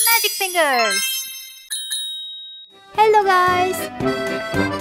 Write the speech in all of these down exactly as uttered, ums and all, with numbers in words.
Magic fingers! Hello guys!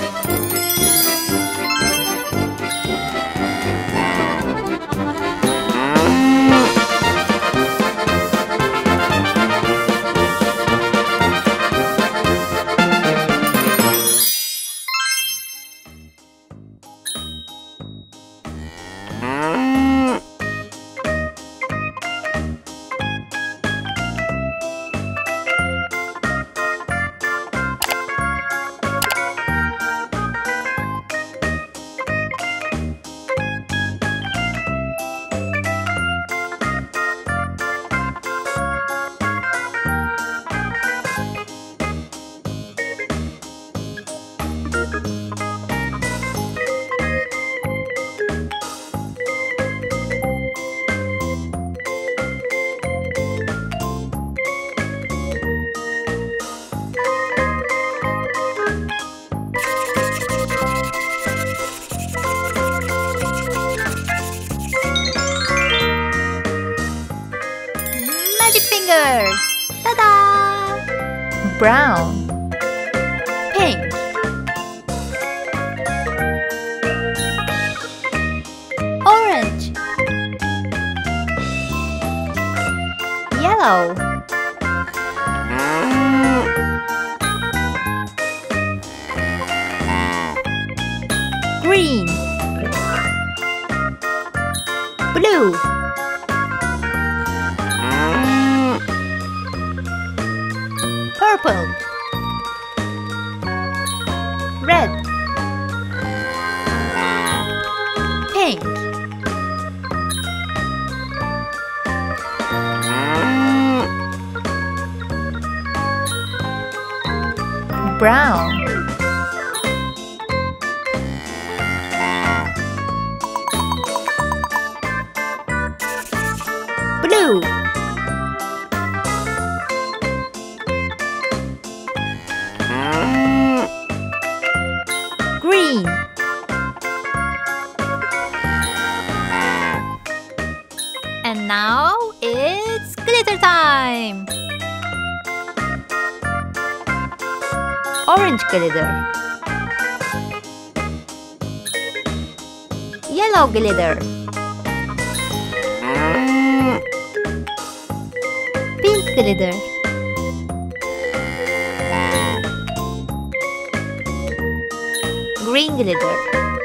Fingers! Ta-da! Brown, pink, orange, yellow, green, blue, purple, red, pink, brown, blue, green, and now it's glitter time. Orange glitter, yellow glitter, pink glitter, green glitter,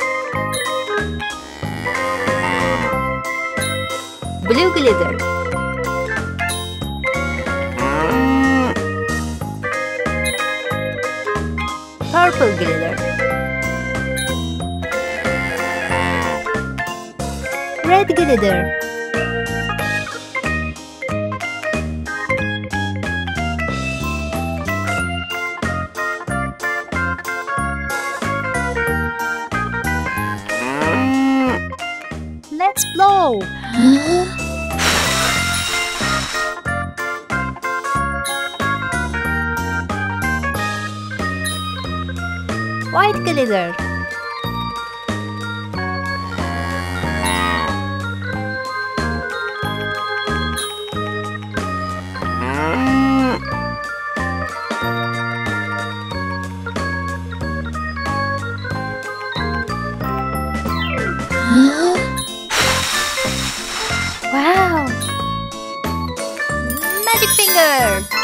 blue glitter, purple glitter, red glitter, let's blow! White glitter, wow! Magic finger!